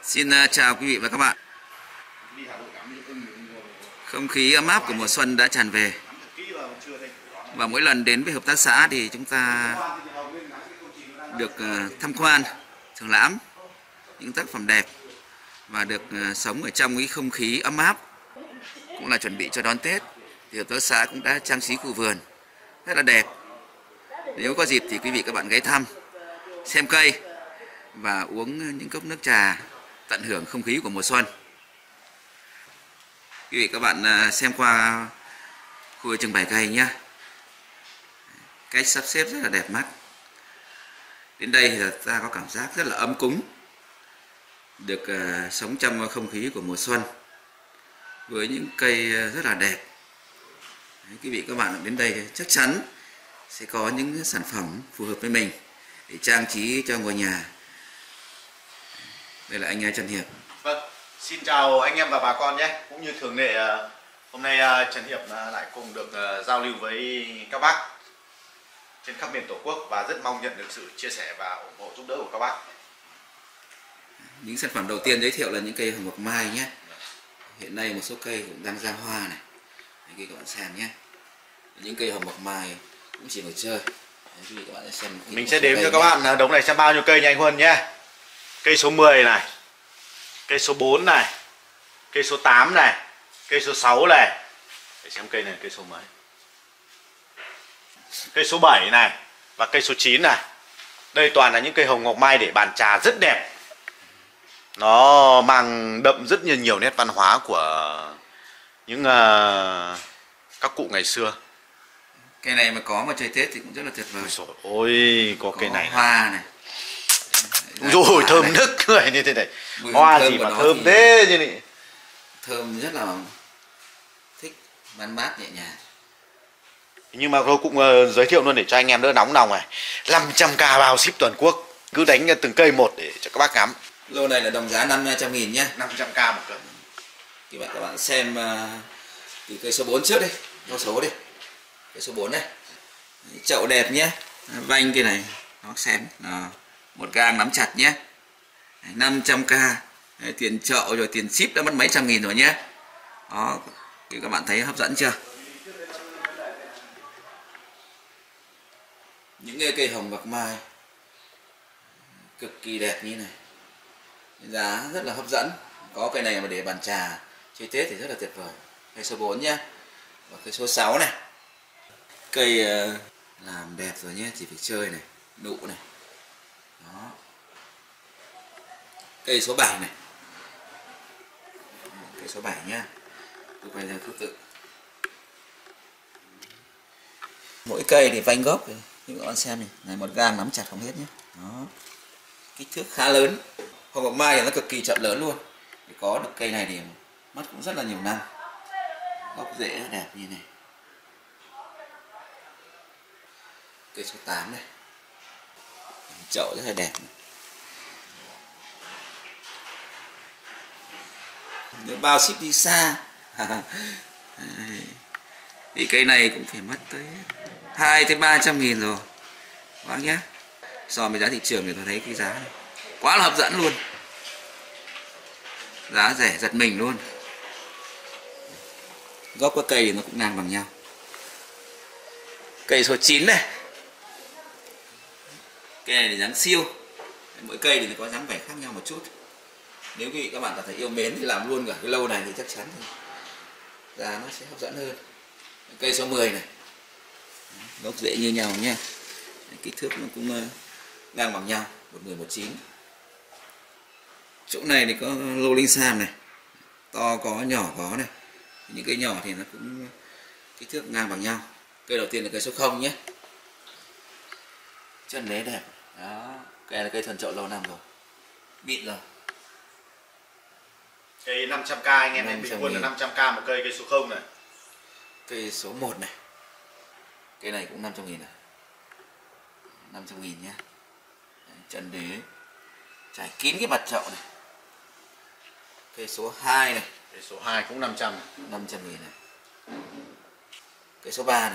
Xin chào quý vị và các bạn. Không khí ấm áp của mùa xuân đã tràn về. Và mỗi lần đến với hợp tác xã thì chúng ta được tham quan, thưởng lãm những tác phẩm đẹp và được sống ở trong cái không khí ấm áp. Cũng là chuẩn bị cho đón Tết thì hợp tác xã cũng đã trang trí khu vườn rất là đẹp. Nếu có dịp thì quý vị các bạn ghé thăm, xem cây và uống những cốc nước trà tận hưởng không khí của mùa xuân. Quý vị các bạn xem qua khu trưng bày cây nhé. Cách sắp xếp rất là đẹp mắt. Đến đây thì ta có cảm giác rất là ấm cúng, được sống trong không khí của mùa xuân với những cây rất là đẹp. Quý vị các bạn đến đây chắc chắn sẽ có những sản phẩm phù hợp với mình để trang trí cho ngôi nhà. Đây là anh Trần Hiệp. Vâng, xin chào anh em và bà con nhé. Cũng như thường lệ, hôm nay Trần Hiệp lại cùng được giao lưu với các bác trên khắp miền Tổ quốc và rất mong nhận được sự chia sẻ và ủng hộ giúp đỡ của các bác. Những sản phẩm đầu tiên giới thiệu là những cây hồng ngọc mai nhé. Hiện nay một số cây cũng đang ra hoa này. Đây, các bạn xem nhé. Những cây hồng ngọc mai cũng chỉ ngồi chơi. Đấy, các bạn sẽ xem. Mình sẽ đếm cho các bạn đống này xem bao nhiêu cây nha anh Huân nhé. Cây số 10 này, cây số 4 này, cây số 8 này, cây số 6 này. Để xem cây này cây số mấy. Cây số 7 này và cây số 9 này. Đây toàn là những cây hồng ngọc mai để bàn trà rất đẹp. Nó mang đậm rất nhiều nét văn hóa của những các cụ ngày xưa. Cây này mà có mà chơi Tết thì cũng rất là tuyệt vời. Ôi, có cây này hoa này. Rồi thơm nức người như thế này. Hoa gì mà thơm thế như này. Thơm rất là thích, man mát nhẹ nhàng. Nhưng mà tôi cũng giới thiệu luôn để cho anh em đỡ nóng lòng này. 500k bao ship toàn quốc. Cứ đánh từng cây một để cho các bác ngắm. Lô này là đồng giá 500.000 nhé. 500k một cân. Các bạn xem từ cây số 4 trước đi. Con số đi. Cây số 4 này. Chậu đẹp nhé. Vanh cây này nó xém. Một gang nắm chặt nhé. 500k. Tiền chậu rồi tiền ship đã mất mấy trăm nghìn rồi nhé. Đó, các bạn thấy hấp dẫn chưa? Những cây hồng ngọc mai cực kỳ đẹp như này, giá rất là hấp dẫn. Có cây này mà để bàn trà chơi Tết thì rất là tuyệt vời. Cây số 4 nhé. Và cây số 6 này. Cây làm đẹp rồi nhé, chỉ phải chơi này, nụ này. Đó. Cây số 7 này. Cây số 7 nhá. Tôi quay ra thứ tự. Mỗi cây thì vanh gốc này. Như các bạn xem này, này một gang nắm chặt không hết nhé. Đó. Kích thước khá lớn. Hồng ngọc mai thì nó cực kỳ chậm lớn luôn. Để có được cây này thì mất cũng rất là nhiều năm. Gốc rễ rất đẹp như này. Cây số 8 này. Chậu rất là đẹp này. Nếu bao ship đi xa thì cây này cũng phải mất tới 200-300.000 rồi bác nhé. So với giá thị trường thì tôi thấy cái giá này quá là hấp dẫn luôn, giá rẻ giật mình luôn. Gốc các cây thì nó cũng ngang bằng nhau. Cây số 9 này. Cây này thì dáng siêu. Mỗi cây thì nó có dáng vẻ khác nhau một chút. Nếu quý vị các bạn cảm thấy yêu mến thì làm luôn cả cái lâu này thì chắc chắn thì giá nó sẽ hấp dẫn hơn. Cây số 10 này. Gốc rễ như nhau nhé. Kích thước nó cũng ngang bằng nhau, 110 109. Chỗ này thì có lô linh sam này. To có, nhỏ có này. Những cây nhỏ thì nó cũng kích thước ngang bằng nhau. Cây đầu tiên là cây số 0 nhé. Chân đế đẹp. Đó, cây là cây thuần chậu lâu năm rồi. Mịn rồi. Cây 500k anh em nên bình quân là 500k một cây, cây số 0 này. Cây số 1 này. Cây này cũng 500.000 này. 500.000 nhé. Chân đế trải kín cái mặt chậu này. Cây số 2 này. Cây số 2 cũng 500. 500.000 này. Cây số 3 này.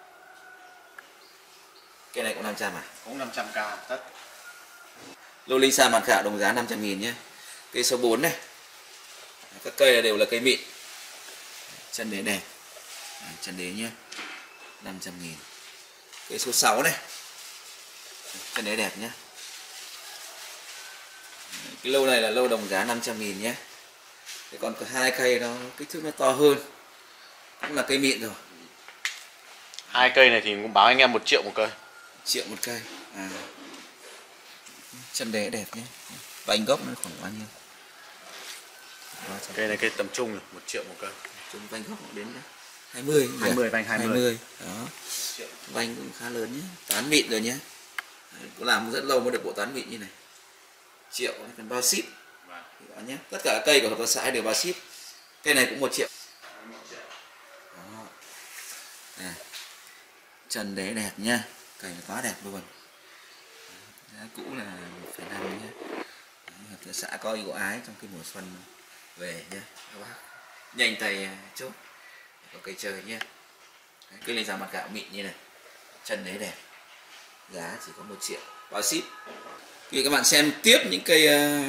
Cây này cũng 500 à? Cũng 500k tất. Lô linh sa mặt khạo đồng giá 500.000 nhé. Cây số 4 này, các cây đều là cây mịn, chân đế đẹp, chân đế nhé, 500.000. Cây số 6 này, chân đế đẹp nhé. Cái lô này là lô đồng giá 500.000 nhé. Thế còn có 2 cây nó kích thước nó to hơn, cũng là cây mịn rồi. 2 cây này thì cũng báo anh em 1 triệu một cây. 1 triệu một cây. Chân đế đẹp nhé. Vành gốc nó khoảng bao nhiêu? Cây này cây tầm trung rồi, 1 triệu một cây. Trung vành gốc đến 20. 20 vành 20. Đó. Vành cũng khá lớn nhé. Tán mịn rồi nhé. Cũng làm rất lâu mới được bộ tán mịn như này. 1 triệu cần bao ship. Đó nhé. Tất cả các cây của hợp tác xã đều bao ship. Cây này cũng 1 triệu. Đó. Chân đế đẹp nhá. Cây này quá đẹp luôn. Giá cũ là 1,5 nhé. Hợp tác xã có ưu ái trong cái mùa xuân về nhé các bác, nhanh tay chốt có cây chơi nhé. Cây này giá mặt gạo mịn như này, chân đấy đẹp, giá chỉ có 1 triệu bao ship. Khi các bạn xem tiếp những cây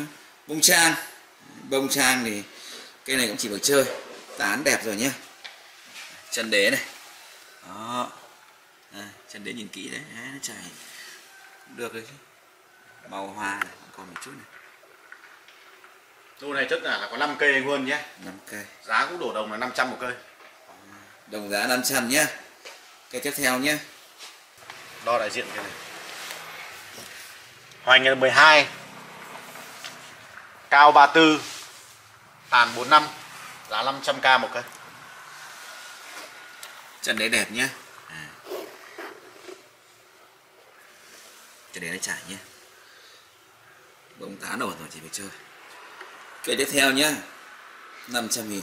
bông trang thì cây này cũng chỉ được chơi, tán đẹp rồi nhé. Chân đế này, đó, chân đế nhìn kỹ đấy, nó chảy cũng được rồi chứ. Màu hoa này, còn một chút này. Lô này chất là có 5 cây anh Huân nhé. 5 cây. Giá cũng đổ đồng là 500 một cây. Đồng giá 500 nhé. Cây tiếp theo nhé. Đo đại diện cái này. Hoành là 12. Cao 34. Tàn 45. Giá 500k một cây. Chân đế đẹp nhé. Chân đế nó chảy nhé. Bông tán ổn rồi chỉ phải chơi. Cây tiếp theo nhé, 500.000.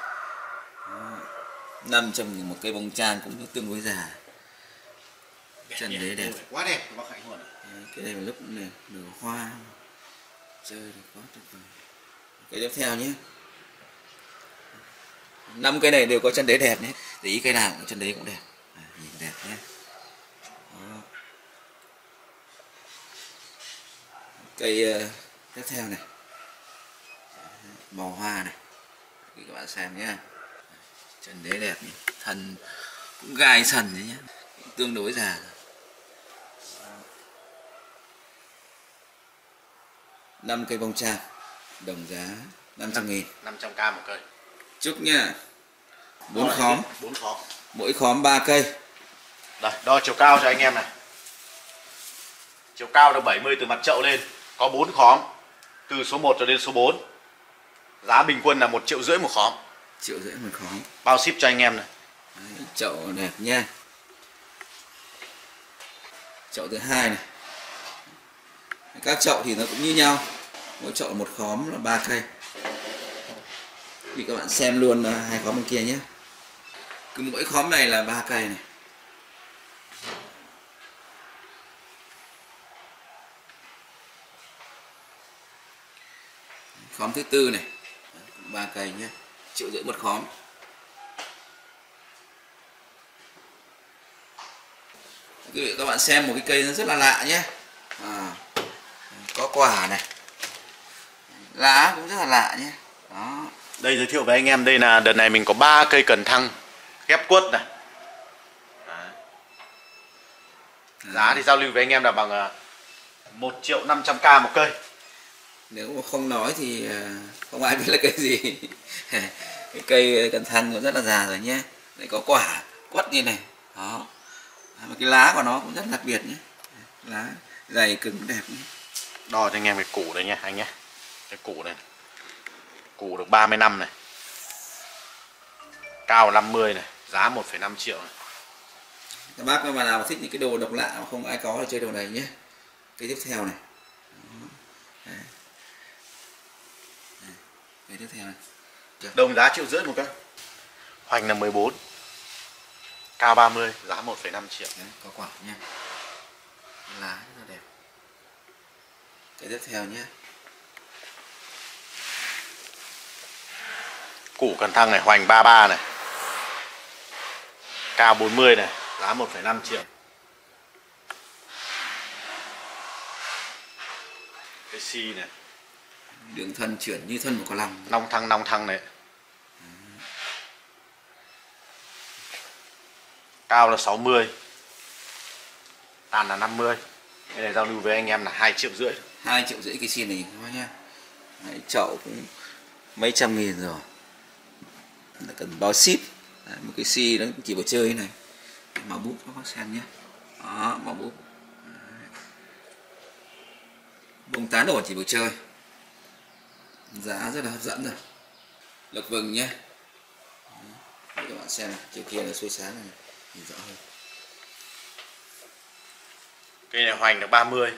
500.000 một cây bông trang cũng tương đối già. Chân đế đẹp. Quá đẹp bác Khánh luôn. Cái này là lúc này nở hoa. Chơi được quá tuyệt vời. Cây tiếp theo nhé. 5 cây này đều có chân đế đẹp nhé. Để ý cây nào cũng chân đế cũng đẹp. Nhìn đẹp nhé. Đó. Cây tiếp theo này. Màu hoa này, các bạn xem nhé, chân đế đẹp nhỉ? Thân cũng gai sần đấy nhé, tương đối già. 5 cây bông trang, đồng giá 500.000. 500k một cây. Trúc nha. 4 khóm. 4 khóm. Mỗi khóm 3 cây. Đây, đo chiều cao cho anh em này. Chiều cao được 70 từ mặt chậu lên, có 4 khóm, từ số 1 cho đến số 4. Giá bình quân là 1,5 triệu một khóm. 1,5 triệu một khóm. Bao ship cho anh em này. Đấy, chậu đẹp nha. Chậu thứ hai này. Các chậu thì nó cũng như nhau. Mỗi chậu một khóm là 3 cây. Thì các bạn xem luôn 2 khóm bên kia nhé. Cứ mỗi khóm này là 3 cây này. Khóm thứ tư này, 3 cây nhé, 1,5 triệu một khóm. Quý vị các bạn xem một cái cây nó rất là lạ nhé. Có quả này, lá cũng rất là lạ nhé. Đó. Đây giới thiệu với anh em, đây là đợt này mình có 3 cây cần thăng ghép quất này. Giá thì giao lưu với anh em là bằng 1.500.000 một cây. Nếu mà không nói thì không ai biết là cây gì. Cái cây cần thăng nó rất là già rồi nhé. Đấy, có quả quất như này. Đó. Mà cái lá của nó cũng rất đặc biệt nhé. Lá dày cứng đẹp nhé. Đo cho anh em cái củ đây nha anh nhé. Cái củ này. Củ được 30 năm này. Cao 50 này, giá 1,5 triệu này. Các bác mà nào thích những cái đồ độc lạ mà không ai có thì chơi đồ này nhé. Cây tiếp theo này. Cây tiếp theo này. Đồng giá 1,5 triệu một cây. Hoành là 14. Cao 30, giá 1,5 triệu. Đấy, có quả nha. Lá rất là đẹp. Cây tiếp theo nhé. Củ cần thăng này, hoành 33 này. Cao 40 này, giá 1,5 triệu. Cái si này. Đường thân chuyển như thân một con lòng. Nong thăng này. Cao là 60, tàn là 50. Cái này giao lưu với anh em là 2,5 triệu. 2,5 triệu cái xin này các bác nhá. Đấy, chậu cũng mấy trăm nghìn rồi. Là cần bao ship. Đấy, một cái xi nó chỉ vào chơi này. Màu bút các bác xem nhé. Đó, màu bút. Bông tán đồ chỉ vào chơi. Giá rất là hấp dẫn rồi. Lộc vừng nhé. Đấy, các bạn xem này, chiều kia là xuôi sáng này, nhìn rõ hơn. Cây này hoành được 30,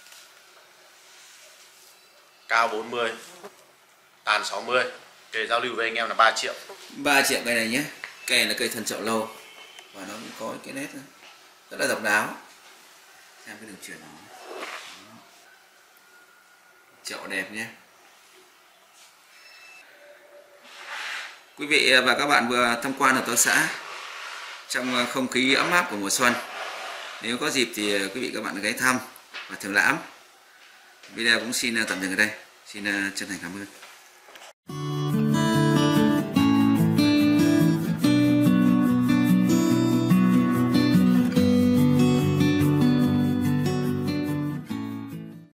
cao 40, tàn 60. Cây giao lưu với anh em là 3 triệu. 3 triệu cây này nhé. Cây này là cây thân chậu lâu và nó cũng có cái nét rất là độc đáo. Xem cái đường chuyển nó. Chậu đẹp nhé. Quý vị và các bạn vừa tham quan hợp tác xã trong không khí ấm áp của mùa xuân. Nếu có dịp thì quý vị các bạn ghé thăm và thưởng lãm. Video cũng xin tạm dừng ở đây. Xin chân thành cảm ơn.